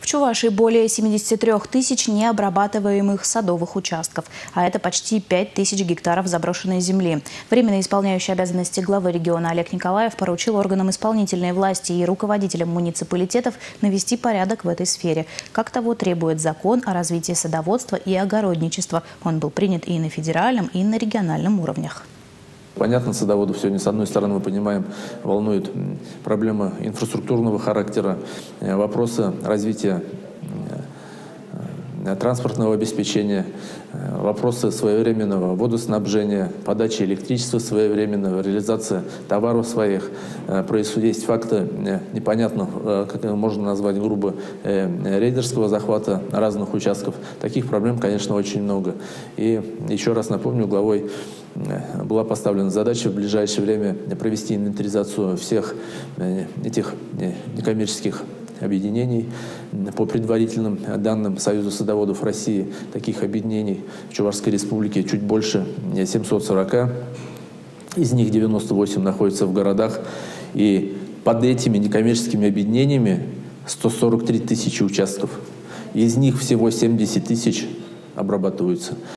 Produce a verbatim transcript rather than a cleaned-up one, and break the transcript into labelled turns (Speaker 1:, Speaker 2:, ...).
Speaker 1: В Чувашии более семидесяти трёх тысяч необрабатываемых садовых участков, а это почти пять тысяч гектаров заброшенной земли. Временно исполняющий обязанности главы региона Олег Николаев поручил органам исполнительной власти и руководителям муниципалитетов навести порядок в этой сфере, как того требует закон о развитии садоводства и огородничества. Он был принят и на федеральном, и на региональном уровнях.
Speaker 2: Понятно, садоводов сегодня, с одной стороны, мы понимаем, волнует проблема инфраструктурного характера, вопросы развития транспортного обеспечения, вопросы своевременного водоснабжения, подачи электричества своевременного, реализация товаров своих. Есть факты, непонятно, как можно назвать грубо, рейдерского захвата разных участков. Таких проблем, конечно, очень много. И еще раз напомню, главой была поставлена задача в ближайшее время провести инвентаризацию всех этих некоммерческих объединений. По предварительным данным Союза садоводов России, таких объединений в Чувашской республике чуть больше семисот сорока. Из них девяносто восемь находятся в городах. И под этими некоммерческими объединениями сто сорок три тысячи участков. Из них всего семьдесят тысяч обрабатываются.